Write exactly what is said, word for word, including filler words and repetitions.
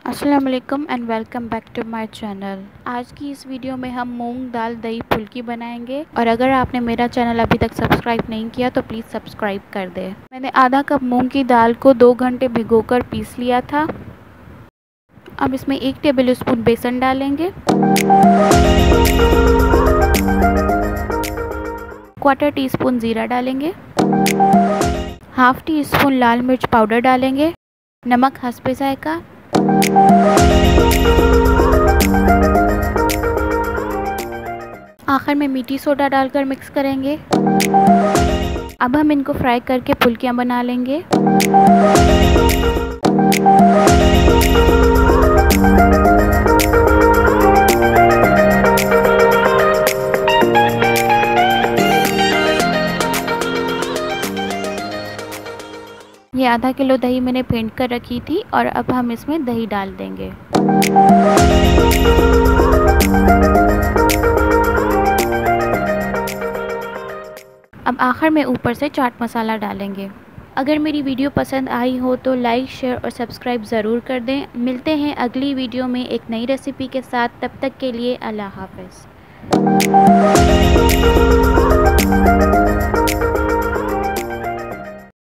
अस्सलाम वालेकुम and welcome back to my channel. आज की इस वीडियो में हम मूंग दाल दही फुल्की बनाएंगे और अगर आपने मेरा चैनल अभी तक सब्सक्राइब नहीं किया तो प्लीज़ सब्सक्राइब कर दें। मैंने आधा कप मूंग की दाल को दो घंटे भिगोकर पीस लिया था। अब इसमें एक टेबल स्पून बेसन डालेंगे, क्वार्टर टी स्पून ज़ीरा डालेंगे, हाफ टी स्पून लाल मिर्च पाउडर डालेंगे, नमक हस्बे जायका, आखिर में मीठी सोडा डालकर मिक्स करेंगे। अब हम इनको फ्राई करके फुल्कियाँ बना लेंगे। ये आधा किलो दही मैंने फेंट कर रखी थी और अब हम इसमें दही डाल देंगे। अब आखिर में ऊपर से चाट मसाला डालेंगे। अगर मेरी वीडियो पसंद आई हो तो लाइक, शेयर और सब्सक्राइब ज़रूर कर दें। मिलते हैं अगली वीडियो में एक नई रेसिपी के साथ। तब तक के लिए अल्लाह हाफ़िज़।